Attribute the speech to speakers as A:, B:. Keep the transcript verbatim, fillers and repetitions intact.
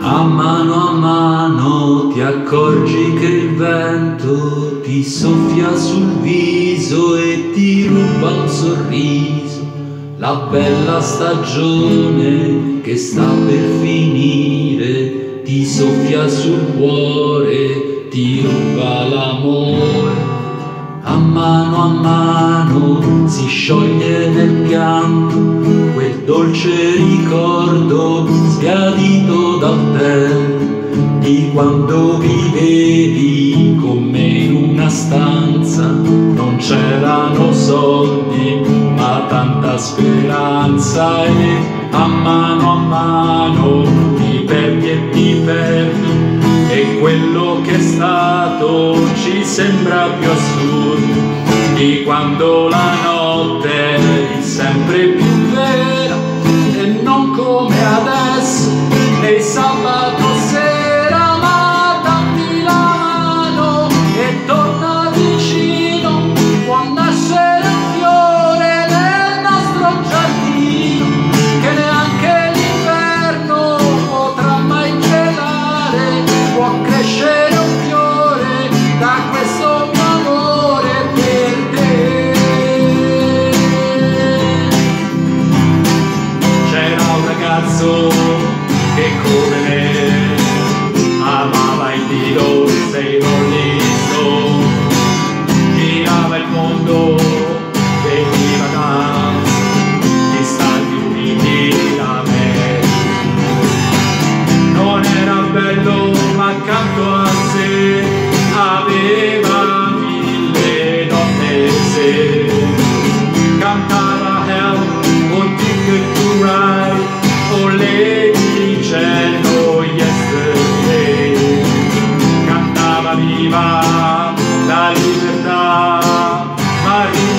A: A mano a mano ti accorgi che il vento ti soffia sul viso e ti ruba un sorriso. La bella stagione che sta per finire ti soffia sul cuore, ti ruba l'amore. A mano a mano si scioglie nel pianto quel dolce ricordo sbiadito dal tempo di quando vivevi con me in una stanza. Non c'erano soldi ma tanta speranza, e a mano a mano ti perdi e ti perdi, e quello che è stato ci sembra più assurdo di quando la notte è sempre più vera, e non come adesso e il sabato sera. Ma dammi la mano e torna vicino, può nascere un fiore nel nostro giardino che neanche l'inverno potrà mai gelare. Può crescere un fiore da questo mio amore per te. C'era un ragazzo che come me amava il Lido, sei listo, girava il mondo, veniva dagli Stati Uniti da me. Non era bello ma accanto a sé aveva mille donne se. Cantava Help und Ticket to Ride, oh lady cielo yesterday. Cantava viva la libertà, Maria